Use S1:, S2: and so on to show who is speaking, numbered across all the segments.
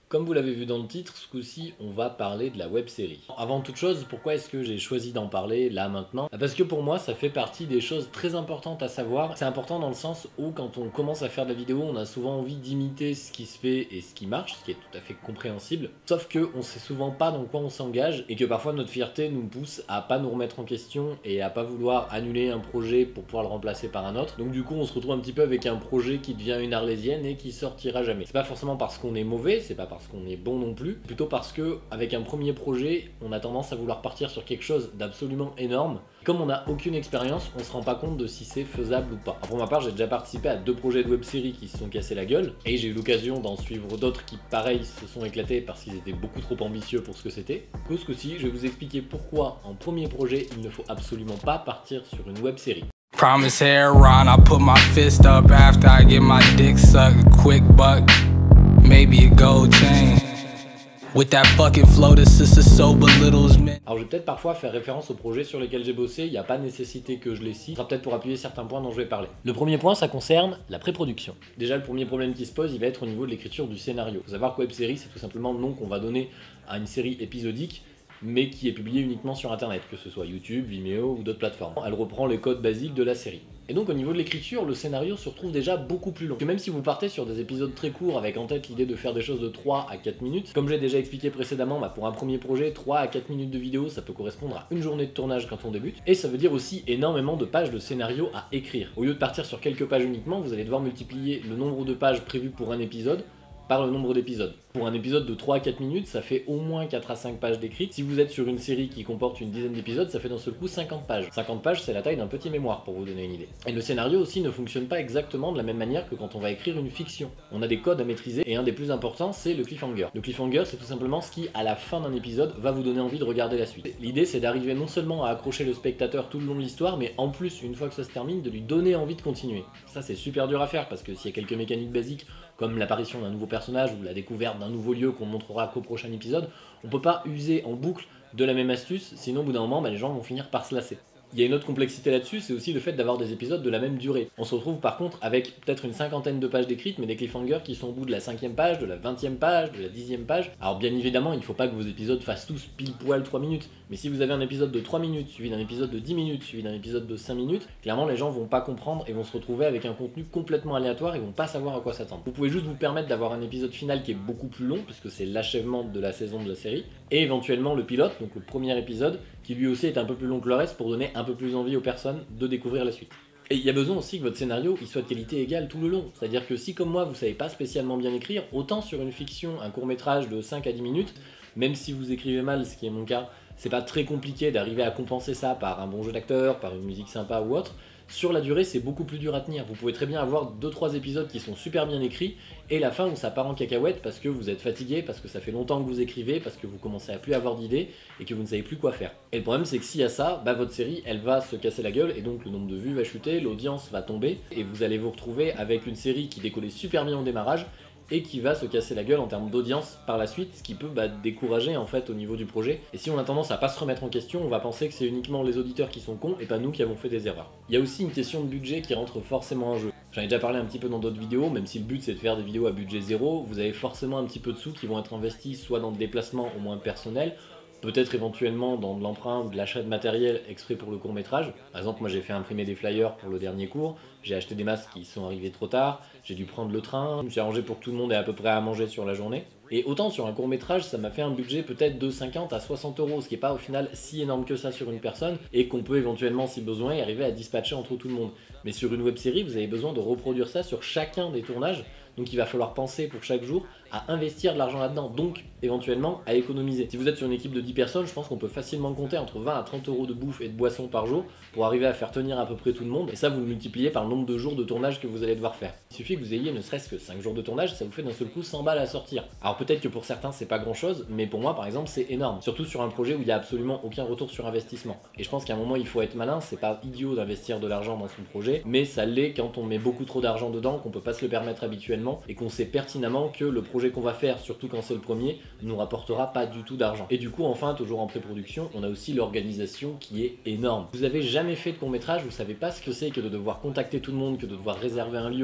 S1: Comme vous l'avez vu dans le titre, ce coup-ci, on va parler de la web série. Avant toute chose, pourquoi est-ce que j'ai choisi d'en parler là maintenant? Parce que pour moi, ça fait partie des choses très importantes à savoir. C'est important dans le sens où quand on commence à faire de la vidéo, on a souvent envie d'imiter ce qui se fait et ce qui marche, ce qui est tout à fait compréhensible. Sauf que on sait souvent pas dans quoi on s'engage et que parfois notre fierté nous pousse à pas nous remettre en question et à pas vouloir annuler un projet pour pouvoir le remplacer par un autre. Donc du coup, on se retrouve un petit peu avec un projet qui devient une arlésienne et qui sortira jamais. C'est pas forcément parce qu'on est mauvais, c'est pas parce qu'on est bon non plus, plutôt parce que avec un premier projet, on a tendance à vouloir partir sur quelque chose d'absolument énorme. Comme on n'a aucune expérience, on se rend pas compte de si c'est faisable ou pas. Alors pour ma part, j'ai déjà participé à 2 projets de web-série qui se sont cassés la gueule, et j'ai eu l'occasion d'en suivre d'autres qui, pareil, se sont éclatés parce qu'ils étaient beaucoup trop ambitieux pour ce que c'était. Du coup, ce coup-ci, je vais vous expliquer pourquoi, en premier projet, il ne faut absolument pas partir sur une web-série.
S2: Promise hair run, I put my fist up after I get my dick sucked. A quick buck, maybe a gold chain. With that fucking flow, the sister so belittles me.
S1: Alors je vais peut-être parfois faire référence aux projets sur lesquels j'ai bossé, il n'y a pas nécessité que je les cite, ce sera peut-être pour appuyer certains points dont je vais parler. Le premier point, ça concerne la pré-production. Déjà, le premier problème qui se pose, il va être au niveau de l'écriture du scénario. Il faut savoir que web série, c'est tout simplement le nom qu'on va donner à une série épisodique, mais qui est publiée uniquement sur internet, que ce soit YouTube, Vimeo ou d'autres plateformes. Elle reprend les codes basiques de la série. Et donc au niveau de l'écriture, le scénario se retrouve déjà beaucoup plus long. Que même si vous partez sur des épisodes très courts avec en tête l'idée de faire des choses de 3 à 4 minutes, comme j'ai déjà expliqué précédemment, pour un premier projet, 3 à 4 minutes de vidéo, ça peut correspondre à une journée de tournage quand on débute. Et ça veut dire aussi énormément de pages de scénario à écrire. Au lieu de partir sur quelques pages uniquement, vous allez devoir multiplier le nombre de pages prévues pour un épisode par le nombre d'épisodes. Pour un épisode de 3 à 4 minutes, ça fait au moins 4 à 5 pages d'écrites. Si vous êtes sur une série qui comporte une dizaine d'épisodes, ça fait d'un seul coup 50 pages. 50 pages, c'est la taille d'un petit mémoire, pour vous donner une idée. Et le scénario aussi ne fonctionne pas exactement de la même manière que quand on va écrire une fiction. On a des codes à maîtriser, et un des plus importants, c'est le cliffhanger. Le cliffhanger, c'est tout simplement ce qui, à la fin d'un épisode, va vous donner envie de regarder la suite. L'idée, c'est d'arriver non seulement à accrocher le spectateur tout le long de l'histoire, mais en plus, une fois que ça se termine, de lui donner envie de continuer. Ça, c'est super dur à faire, parce que s'il y a quelques mécaniques basiques, comme l'apparition d'un nouveau personnage ou la découverte d'un nouveau lieu qu'on montrera qu'au prochain épisode, on peut pas user en boucle de la même astuce, sinon au bout d'un moment, les gens vont finir par se lasser. Il y a une autre complexité là-dessus, c'est aussi le fait d'avoir des épisodes de la même durée. On se retrouve par contre avec peut-être une cinquantaine de pages d'écrites, mais des cliffhangers qui sont au bout de la 5e page, de la 20e page, de la 10e page. Alors bien évidemment, il ne faut pas que vos épisodes fassent tous pile poil 3 minutes, mais si vous avez un épisode de 3 minutes, suivi d'un épisode de 10 minutes, suivi d'un épisode de 5 minutes, clairement les gens vont pas comprendre et vont se retrouver avec un contenu complètement aléatoire et vont pas savoir à quoi s'attendre. Vous pouvez juste vous permettre d'avoir un épisode final qui est beaucoup plus long, puisque c'est l'achèvement de la saison de la série, et éventuellement le pilote, donc le premier épisode, qui lui aussi est un peu plus long que le reste pour donner un peu plus envie aux personnes de découvrir la suite. Et il y a besoin aussi que votre scénario il soit de qualité égale tout le long. C'est-à-dire que si comme moi vous savez pas spécialement bien écrire, autant sur une fiction, un court-métrage de 5 à 10 minutes, même si vous écrivez mal, ce qui est mon cas, c'est pas très compliqué d'arriver à compenser ça par un bon jeu d'acteur, par une musique sympa ou autre. Sur la durée, c'est beaucoup plus dur à tenir. Vous pouvez très bien avoir 2-3 épisodes qui sont super bien écrits et la fin où ça part en cacahuète parce que vous êtes fatigué, parce que ça fait longtemps que vous écrivez, parce que vous commencez à plus avoir d'idées et que vous ne savez plus quoi faire. Et le problème, c'est que s'il y a ça, votre série, elle va se casser la gueule et donc le nombre de vues va chuter, l'audience va tomber et vous allez vous retrouver avec une série qui décollait super bien au démarrage et qui va se casser la gueule en termes d'audience par la suite, ce qui peut décourager en fait au niveau du projet. Et si on a tendance à pas se remettre en question, on va penser que c'est uniquement les auditeurs qui sont cons et pas nous qui avons fait des erreurs. Il y a aussi une question de budget qui rentre forcément en jeu. J'en ai déjà parlé un petit peu dans d'autres vidéos, même si le but c'est de faire des vidéos à budget zéro, vous avez forcément un petit peu de sous qui vont être investis soit dans le déplacement au moins personnel, peut-être éventuellement dans de l'emprunt ou de l'achat de matériel exprès pour le court-métrage. Par exemple, moi j'ai fait imprimer des flyers pour le dernier cours, j'ai acheté des masques qui sont arrivés trop tard, j'ai dû prendre le train, je me suis arrangé pour que tout le monde ait à peu près à manger sur la journée. Et autant sur un court-métrage, ça m'a fait un budget peut-être de 50 à 60 euros, ce qui n'est pas au final si énorme que ça sur une personne, et qu'on peut éventuellement, si besoin, y arriver à dispatcher entre tout le monde. Mais sur une web-série, vous avez besoin de reproduire ça sur chacun des tournages, donc il va falloir penser pour chaque jour à investir de l'argent là-dedans, donc éventuellement à économiser. Si vous êtes sur une équipe de 10 personnes, je pense qu'on peut facilement compter entre 20 à 30 euros de bouffe et de boisson par jour pour arriver à faire tenir à peu près tout le monde, et ça vous le multipliez par le nombre de jours de tournage que vous allez devoir faire. Il suffit que vous ayez ne serait-ce que 5 jours de tournage, ça vous fait d'un seul coup 100 balles à sortir. Alors peut-être que pour certains c'est pas grand chose, mais pour moi par exemple c'est énorme, surtout sur un projet où il y a absolument aucun retour sur investissement. Et je pense qu'à un moment il faut être malin, c'est pas idiot d'investir de l'argent dans son projet, mais ça l'est quand on met beaucoup trop d'argent dedans, qu'on peut pas se le permettre habituellement, et qu'on sait pertinemment que le projet qu'on va faire, surtout quand c'est le premier, ne nous rapportera pas du tout d'argent. Et du coup enfin, toujours en pré-production, on a aussi l'organisation qui est énorme. Vous avez jamais fait de court-métrage, vous savez pas ce que c'est que de devoir contacter tout le monde, que de devoir réserver un lieu,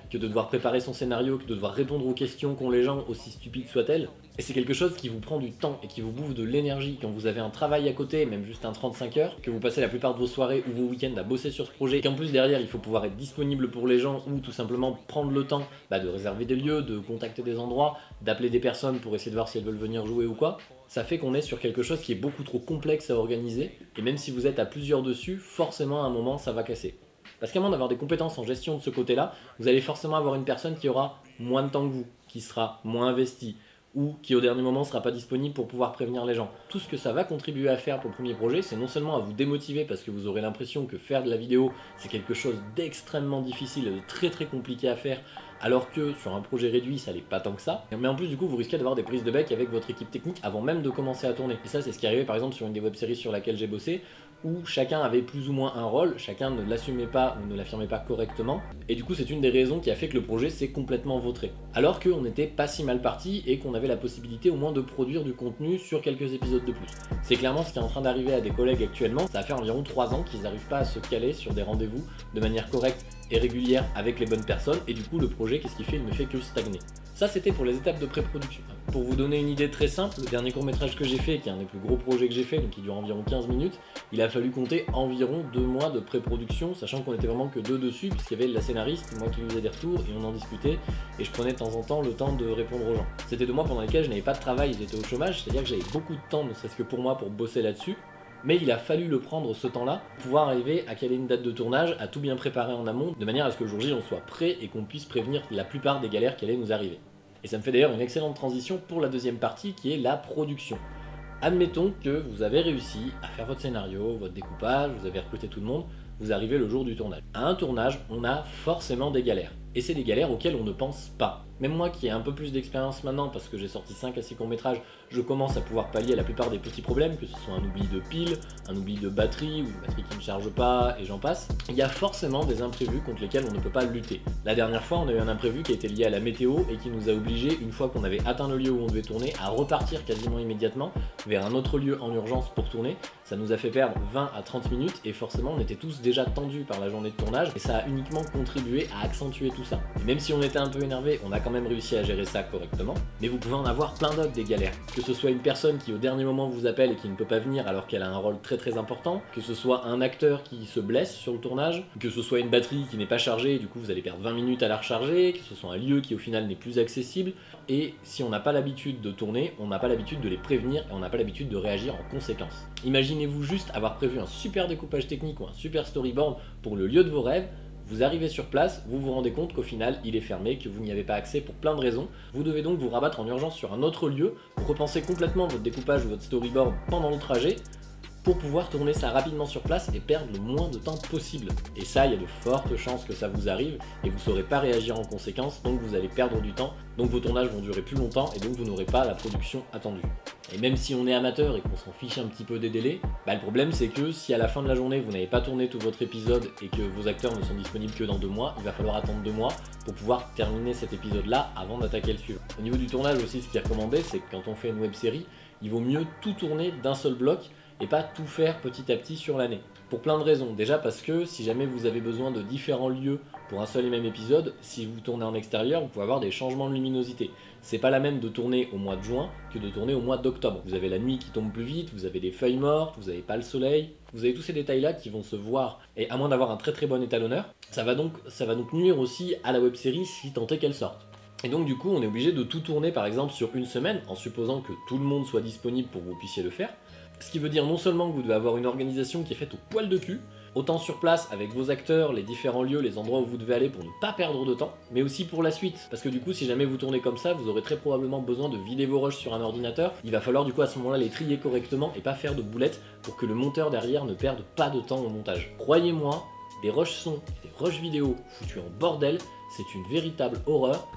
S1: que de devoir préparer son scénario, que de devoir répondre aux questions qu'ont les gens, aussi stupides soient-elles. Et c'est quelque chose qui vous prend du temps et qui vous bouffe de l'énergie quand vous avez un travail à côté, même juste un 35 heures, que vous passez la plupart de vos soirées ou vos week-ends à bosser sur ce projet, et qu'en plus derrière il faut pouvoir être disponible pour les gens ou tout simplement prendre le temps de réserver des lieux, de contacter des endroits, d'appeler des personnes pour essayer de voir si elles veulent venir jouer ou quoi. Ça fait qu'on est sur quelque chose qui est beaucoup trop complexe à organiser, et même si vous êtes à plusieurs dessus, forcément à un moment ça va casser. Parce qu'à moins d'avoir des compétences en gestion de ce côté-là, vous allez forcément avoir une personne qui aura moins de temps que vous, qui sera moins investie, ou qui au dernier moment ne sera pas disponible pour pouvoir prévenir les gens. Tout ce que ça va contribuer à faire pour le premier projet, c'est non seulement à vous démotiver parce que vous aurez l'impression que faire de la vidéo, c'est quelque chose d'extrêmement difficile et de très très compliqué à faire, alors que sur un projet réduit, ça l'est pas tant que ça. Mais en plus, du coup, vous risquez d'avoir des prises de bec avec votre équipe technique avant même de commencer à tourner. Et ça, c'est ce qui est arrivé par exemple sur une des web-séries sur laquelle j'ai bossé, où chacun avait plus ou moins un rôle, chacun ne l'assumait pas ou ne l'affirmait pas correctement, et du coup c'est une des raisons qui a fait que le projet s'est complètement vautré. Alors qu'on n'était pas si mal parti et qu'on avait la possibilité au moins de produire du contenu sur quelques épisodes de plus. C'est clairement ce qui est en train d'arriver à des collègues actuellement, ça fait environ 3 ans qu'ils n'arrivent pas à se caler sur des rendez-vous de manière correcte et régulière avec les bonnes personnes, et du coup le projet, qu'est-ce qu'il fait? Il ne fait que stagner. Ça c'était pour les étapes de pré-production. Pour vous donner une idée très simple, le dernier court-métrage que j'ai fait, qui est un des plus gros projets que j'ai fait, donc qui dure environ 15 minutes, il a fallu compter environ 2 mois de pré-production, sachant qu'on était vraiment que 2 dessus, puisqu'il y avait la scénariste, moi qui lui faisais des retours, et on en discutait, et je prenais de temps en temps le temps de répondre aux gens. C'était 2 mois pendant lesquels je n'avais pas de travail, j'étais au chômage, c'est-à-dire que j'avais beaucoup de temps, ne serait-ce que pour moi, pour bosser là-dessus, mais il a fallu le prendre ce temps-là pour pouvoir arriver à caler une date de tournage, à tout bien préparer en amont, de manière à ce que le jour J on soit prêt et qu'on puisse prévenir la plupart des galères qui allaient nous arriver. Et ça me fait d'ailleurs une excellente transition pour la deuxième partie qui est la production. Admettons que vous avez réussi à faire votre scénario, votre découpage, vous avez recruté tout le monde, vous arrivez le jour du tournage. À un tournage, on a forcément des galères. Et c'est des galères auxquelles on ne pense pas. Même moi qui ai un peu plus d'expérience maintenant, parce que j'ai sorti 5 à 6 courts-métrages, je commence à pouvoir pallier à la plupart des petits problèmes, que ce soit un oubli de pile, un oubli de batterie, ou une batterie qui ne charge pas, et j'en passe. Il y a forcément des imprévus contre lesquels on ne peut pas lutter. La dernière fois, on a eu un imprévu qui était lié à la météo et qui nous a obligés, une fois qu'on avait atteint le lieu où on devait tourner, à repartir quasiment immédiatement vers un autre lieu en urgence pour tourner. Ça nous a fait perdre 20 à 30 minutes, et forcément on était tous déjà tendus par la journée de tournage, et ça a uniquement contribué à accentuer tout ça. Et même si on était un peu énervé, on a quand même réussi à gérer ça correctement, mais vous pouvez en avoir plein d'autres des galères. Que ce soit une personne qui au dernier moment vous appelle et qui ne peut pas venir alors qu'elle a un rôle très très important, que ce soit un acteur qui se blesse sur le tournage, que ce soit une batterie qui n'est pas chargée et du coup vous allez perdre 20 minutes à la recharger, que ce soit un lieu qui au final n'est plus accessible, et si on n'a pas l'habitude de tourner, on n'a pas l'habitude de les prévenir et on n'a pas l'habitude de réagir en conséquence. Imaginez-vous juste avoir prévu un super découpage technique ou un super storyboard pour le lieu de vos rêves. Vous arrivez sur place, vous vous rendez compte qu'au final il est fermé, que vous n'y avez pas accès pour plein de raisons. Vous devez donc vous rabattre en urgence sur un autre lieu, repenser complètement votre découpage ou votre storyboard pendant le trajet pour pouvoir tourner ça rapidement sur place et perdre le moins de temps possible. Et ça, il y a de fortes chances que ça vous arrive et vous ne saurez pas réagir en conséquence, donc vous allez perdre du temps, donc vos tournages vont durer plus longtemps et donc vous n'aurez pas la production attendue. Et même si on est amateur et qu'on s'en fiche un petit peu des délais, le problème c'est que si à la fin de la journée vous n'avez pas tourné tout votre épisode et que vos acteurs ne sont disponibles que dans 2 mois, il va falloir attendre 2 mois pour pouvoir terminer cet épisode là avant d'attaquer le suivant. Au niveau du tournage aussi, ce qui est recommandé, c'est que quand on fait une web série, il vaut mieux tout tourner d'un seul bloc et pas tout faire petit à petit sur l'année. Pour plein de raisons. Déjà parce que si jamais vous avez besoin de différents lieux pour un seul et même épisode, si vous tournez en extérieur, vous pouvez avoir des changements de luminosité. C'est pas la même de tourner au mois de juin que de tourner au mois d'octobre. Vous avez la nuit qui tombe plus vite, vous avez des feuilles mortes, vous n'avez pas le soleil, vous avez tous ces détails-là qui vont se voir. Et à moins d'avoir un très très bon étalonneur, ça va donc nuire aussi à la web série si tant est qu'elle sorte. Et donc du coup, on est obligé de tout tourner par exemple sur une semaine, en supposant que tout le monde soit disponible pour que vous puissiez le faire. Ce qui veut dire non seulement que vous devez avoir une organisation qui est faite au poil de cul, autant sur place avec vos acteurs, les différents lieux, les endroits où vous devez aller pour ne pas perdre de temps, mais aussi pour la suite. Parce que du coup, si jamais vous tournez comme ça, vous aurez très probablement besoin de vider vos rushs sur un ordinateur. Il va falloir du coup à ce moment-là les trier correctement et pas faire de boulettes pour que le monteur derrière ne perde pas de temps au montage. Croyez-moi, des rushs son, des rushs vidéo foutus en bordel, c'est une véritable horreur.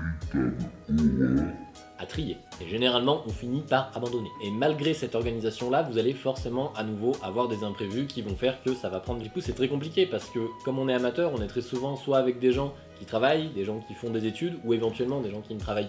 S1: À trier. Et généralement, on finit par abandonner. Et malgré cette organisation-là, vous allez forcément à nouveau avoir des imprévus qui vont faire que ça va prendre. Du coup, c'est très compliqué parce que comme on est amateur, on est très souvent soit avec des gens qui travaillent, des gens qui font des études ou éventuellement des gens qui ne travaillent pas.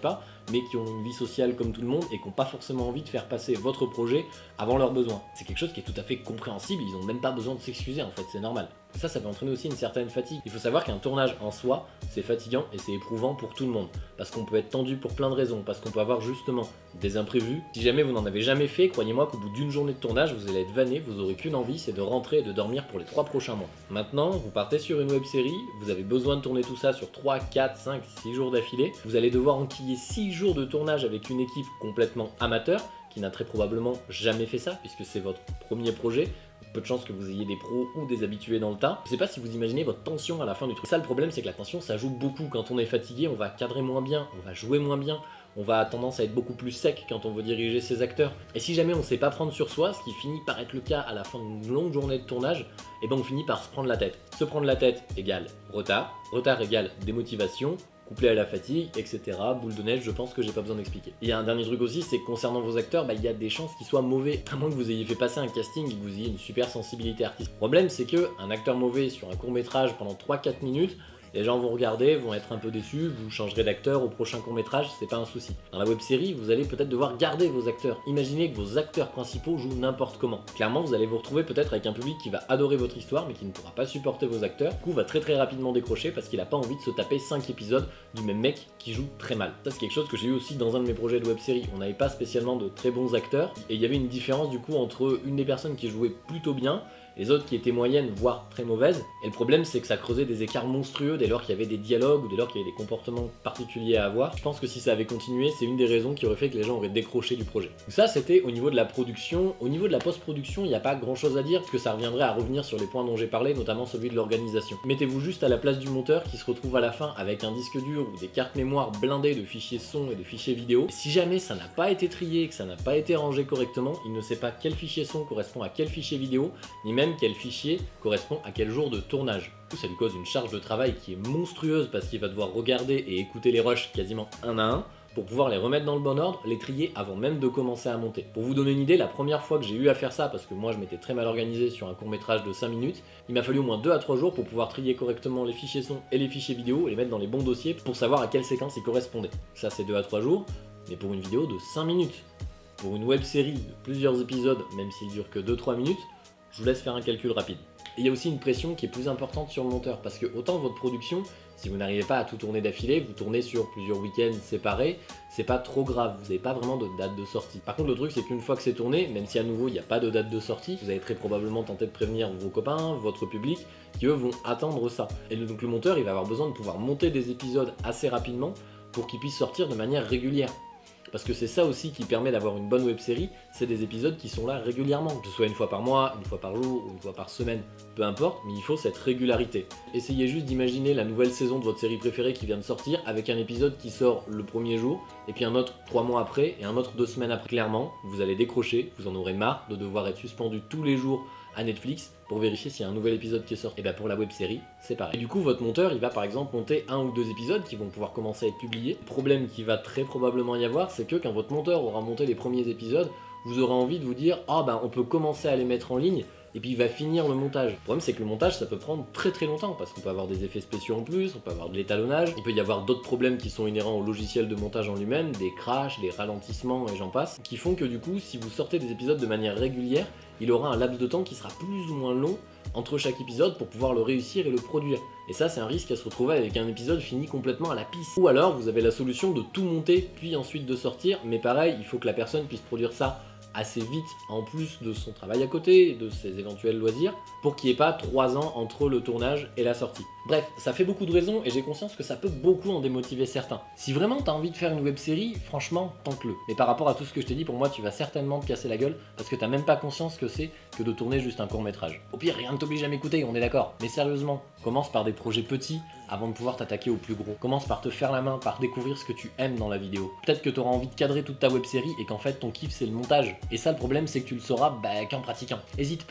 S1: mais qui ont une vie sociale comme tout le monde et qui n'ont pas forcément envie de faire passer votre projet avant leurs besoins. C'est quelque chose qui est tout à fait compréhensible, ils n'ont même pas besoin de s'excuser en fait, c'est normal. Ça peut entraîner aussi une certaine fatigue. Il faut savoir qu'un tournage en soi, c'est fatigant et c'est éprouvant pour tout le monde. Parce qu'on peut être tendu pour plein de raisons, parce qu'on peut avoir justement des imprévus. Si jamais vous n'en avez jamais fait, croyez-moi qu'au bout d'une journée de tournage, vous allez être vanné, vous aurez qu'une envie, c'est de rentrer et de dormir pour les 3 prochains mois. Maintenant, vous partez sur une web-série, vous avez besoin de tourner tout ça sur 3, 4, 5, 6 jours d'affilée. Vous allez devoir enquiller 6 jours de tournage avec une équipe complètement amateur, qui n'a très probablement jamais fait ça, puisque c'est votre premier projet. Peu de chances que vous ayez des pros ou des habitués dans le tas. Je sais pas si vous imaginez votre tension à la fin du truc. Ça, le problème, c'est que la tension, ça joue beaucoup. Quand on est fatigué, on va cadrer moins bien, on va jouer moins bien, on va avoir tendance à être beaucoup plus sec quand on veut diriger ses acteurs. Et si jamais on sait pas prendre sur soi, ce qui finit par être le cas à la fin d'une longue journée de tournage, et ben on finit par se prendre la tête. Se prendre la tête égale retard, retard égale démotivation, couplé à la fatigue, etc. Boule de neige, je pense que j'ai pas besoin d'expliquer. Il y a un dernier truc aussi, c'est que concernant vos acteurs, il y a des chances qu'ils soient mauvais, à moins que vous ayez fait passer un casting et que vous ayez une super sensibilité artistique. Le problème, c'est que un acteur mauvais sur un court-métrage pendant 3-4 minutes, les gens vont regarder, vont être un peu déçus, vous changerez d'acteur au prochain court-métrage, c'est pas un souci. Dans la web-série, vous allez peut-être devoir garder vos acteurs. Imaginez que vos acteurs principaux jouent n'importe comment. Clairement, vous allez vous retrouver peut-être avec un public qui va adorer votre histoire, mais qui ne pourra pas supporter vos acteurs. Du coup, va très rapidement décrocher parce qu'il a pas envie de se taper 5 épisodes du même mec qui joue très mal. Ça, c'est quelque chose que j'ai eu aussi dans un de mes projets de web-série. On n'avait pas spécialement de très bons acteurs, et il y avait une différence du coup entre une des personnes qui jouait plutôt bien, les autres qui étaient moyennes, voire très mauvaises. Et le problème, c'est que ça creusait des écarts monstrueux dès lors qu'il y avait des dialogues ou dès lors qu'il y avait des comportements particuliers à avoir. Je pense que si ça avait continué, c'est une des raisons qui aurait fait que les gens auraient décroché du projet. Donc ça, c'était au niveau de la production. Au niveau de la post-production, il n'y a pas grand chose à dire, parce que ça reviendrait à revenir sur les points dont j'ai parlé, notamment celui de l'organisation. Mettez-vous juste à la place du monteur qui se retrouve à la fin avec un disque dur ou des cartes mémoire blindées de fichiers son et de fichiers vidéo. Et si jamais ça n'a pas été trié, que ça n'a pas été rangé correctement, il ne sait pas quel fichier son correspond à quel fichier vidéo, ni même quel fichier correspond à quel jour de tournage. Ça lui cause une charge de travail qui est monstrueuse parce qu'il va devoir regarder et écouter les rushs quasiment un à un pour pouvoir les remettre dans le bon ordre, les trier avant même de commencer à monter. Pour vous donner une idée, la première fois que j'ai eu à faire ça, parce que moi je m'étais très mal organisé sur un court-métrage de 5 minutes, il m'a fallu au moins 2 à 3 jours pour pouvoir trier correctement les fichiers son et les fichiers vidéo et les mettre dans les bons dossiers pour savoir à quelle séquence ils correspondaient. Ça c'est 2 à 3 jours, mais pour une vidéo de 5 minutes. Pour une web série de plusieurs épisodes, même s'il dure que 2-3 minutes, je vous laisse faire un calcul rapide. Et il y a aussi une pression qui est plus importante sur le monteur, parce que autant votre production, si vous n'arrivez pas à tout tourner d'affilée, vous tournez sur plusieurs week-ends séparés, c'est pas trop grave, vous n'avez pas vraiment de date de sortie. Par contre, le truc, c'est qu'une fois que c'est tourné, même si à nouveau il n'y a pas de date de sortie, vous allez très probablement tenter de prévenir vos copains, votre public, qui eux vont attendre ça. Et donc le monteur, il va avoir besoin de pouvoir monter des épisodes assez rapidement pour qu'ils puissent sortir de manière régulière. Parce que c'est ça aussi qui permet d'avoir une bonne web série, c'est des épisodes qui sont là régulièrement, que ce soit une fois par mois, une fois par jour ou une fois par semaine, peu importe, mais il faut cette régularité. Essayez juste d'imaginer la nouvelle saison de votre série préférée qui vient de sortir avec un épisode qui sort le premier jour, et puis un autre 3 mois après, et un autre 2 semaines après. Clairement, vous allez décrocher, vous en aurez marre de devoir être suspendu tous les jours à Netflix pour vérifier s'il y a un nouvel épisode qui est sorti. Et bien pour la web série, c'est pareil. Et du coup, votre monteur, il va par exemple monter 1 ou 2 épisodes qui vont pouvoir commencer à être publiés. Le problème qui va très probablement y avoir, c'est que quand votre monteur aura monté les premiers épisodes, vous aurez envie de vous dire « Ah ben on peut commencer à les mettre en ligne », et puis il va finir le montage. Le problème c'est que le montage ça peut prendre très longtemps parce qu'on peut avoir des effets spéciaux en plus, on peut avoir de l'étalonnage, il peut y avoir d'autres problèmes qui sont inhérents au logiciel de montage en lui-même, des crashs, des ralentissements et j'en passe, qui font que du coup si vous sortez des épisodes de manière régulière, il aura un laps de temps qui sera plus ou moins long entre chaque épisode pour pouvoir le réussir et le produire. Et ça c'est un risque à se retrouver avec un épisode fini complètement à la pisse. Ou alors vous avez la solution de tout monter puis ensuite de sortir, mais pareil il faut que la personne puisse produire ça assez vite en plus de son travail à côté et de ses éventuels loisirs pour qu'il n'y ait pas 3 ans entre le tournage et la sortie. Bref, ça fait beaucoup de raisons et j'ai conscience que ça peut beaucoup en démotiver certains. Si vraiment t'as envie de faire une web série, franchement, tente-le. Mais par rapport à tout ce que je t'ai dit, pour moi, tu vas certainement te casser la gueule parce que t'as même pas conscience que c'est que de tourner juste un court-métrage. Au pire, rien ne t'oblige à m'écouter, on est d'accord. Mais sérieusement, commence par des projets petits avant de pouvoir t'attaquer au plus gros. Commence par te faire la main, par découvrir ce que tu aimes dans la vidéo. Peut-être que t'auras envie de cadrer toute ta web série et qu'en fait ton kiff c'est le montage. Et ça le problème c'est que tu le sauras qu'en pratiquant. Hésite pas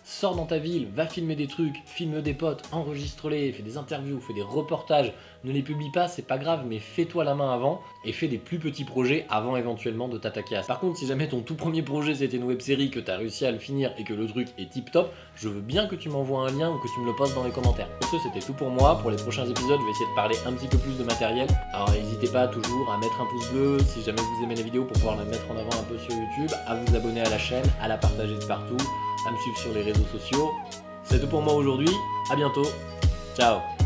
S1: sors dans ta ville, va filmer des trucs, filme des potes, enregistre-les, fais des interviews, fais des reportages, ne les publie pas, c'est pas grave, mais fais-toi la main avant et fais des plus petits projets avant éventuellement de t'attaquer à ça. Par contre, si jamais ton tout premier projet c'était une web-série, que t'as réussi à le finir et que le truc est tip top, je veux bien que tu m'envoies un lien ou que tu me le postes dans les commentaires. Pour ce, c'était tout pour moi. Pour les prochains épisodes, je vais essayer de parler un petit peu plus de matériel. Alors n'hésitez pas toujours à mettre un pouce bleu si jamais vous aimez les vidéos pour pouvoir la mettre en avant un peu sur YouTube, à vous abonner à la chaîne, à la partager de partout, à me suivre sur les réseaux sociaux. C'est tout pour moi aujourd'hui, à bientôt, ciao.